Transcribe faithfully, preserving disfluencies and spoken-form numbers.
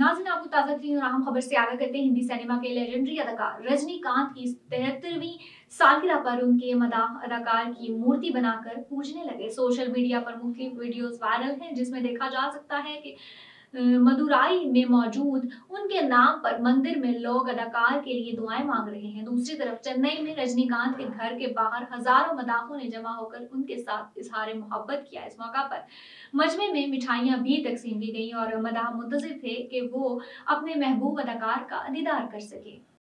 नाज़रीन, आपको ताज़ा तरीन और अहम खबर से आगाह करते हैं। हिंदी सिनेमा के लेजेंडरी अदाकार रजनीकांत की तिहत्तरवीं सालगिरह पर उनके मदाह अदाकार की मूर्ति बनाकर पूजने लगे। सोशल मीडिया पर मुख्तलिफ वीडियोस वायरल हैं जिसमें देखा जा सकता है कि मदुराई में मौजूद उनके नाम पर मंदिर में लोग अदाकार के लिए दुआएं मांग रहे हैं। दूसरी तरफ चेन्नई में रजनीकांत के घर के बाहर हजारों मदाहों ने जमा होकर उनके साथ इजहार मोहब्बत किया। इस मौका पर मजमे में मिठाइयां भी तकसीम की गई और मदाह मुंतजिर थे कि वो अपने महबूब अदाकार का दीदार कर सके।